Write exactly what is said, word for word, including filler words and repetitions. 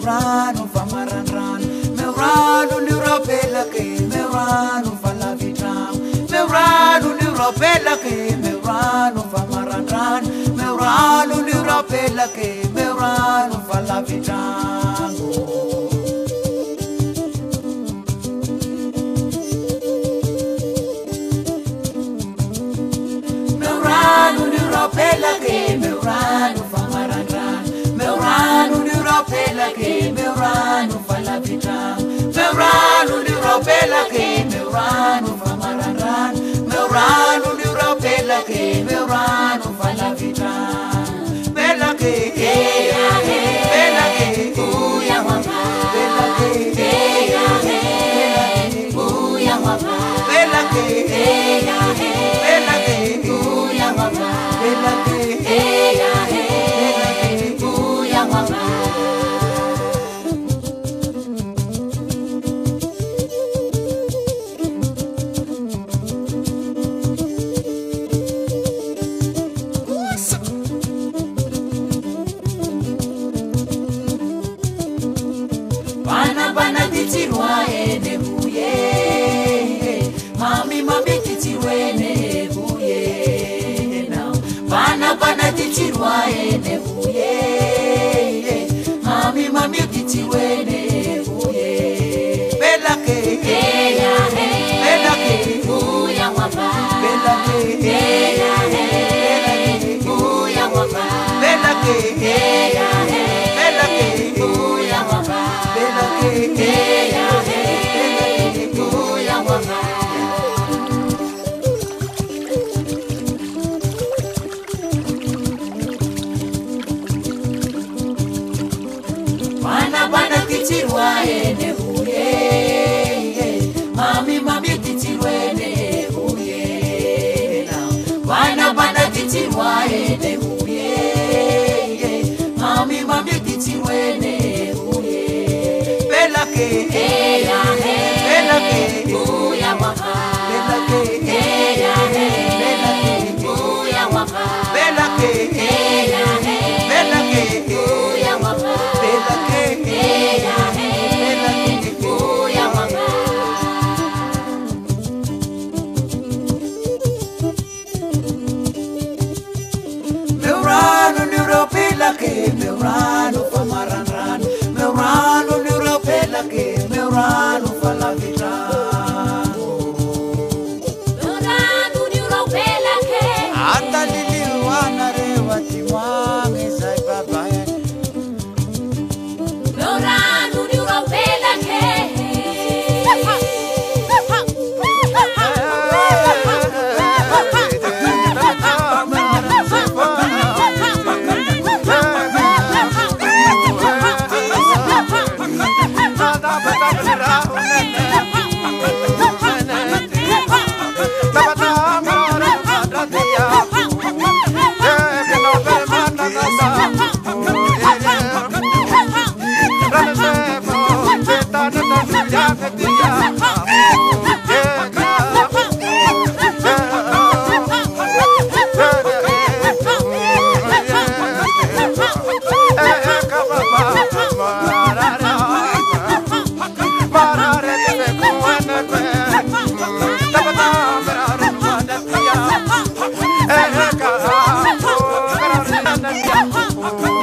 rano fa maranran, meu rano ni ropela que meu rano fa la vitram, meu rano ni ropela que meu rano fa maranran, meu rano ni ropela que meu rano fa la vitram. Meu rano ni ropela que meu rano fa maranran, meu rano ni ropela que meu rano fa la vitram, meu rano ni ropela que meu rano fa maranran, meu rano ni ropela que meu rano fa la vitram. Bella que ella es, bella que uya guapa, bella que ella es, uya guapa, bella que ella es, bella que uya guapa, bella que ella es, uya guapa. Bana bana titirwa ene buye, mami mami titirwa ene buye now. Bana bana titirwa ene buye, mami mami titirwa ene buye. Bella que ella es, bella que buya guapa, bella que ella es, buya guapa, bella que ella es, bella que buya guapa. Bella que ella es, buya guapa. Bana bana titirwa ene buye, mami mami titirwa ene buye now. Bana bana titirwa ene buye, mami mami titirwa ene buye. Bella que ella es, bella que buya guapa, bella que ella es, bella que buya guapa, bella que ella es, bella que buya guapa, bella que ella es, bella que buya guapa. Meu rano ni ropela que meu rano fa maranran, meu rano ni ropela que meu rano fa la vitram. Meu rano ni ropela que Ata liliwana rewa timame sai babae. meu rano ni ropela que Hey,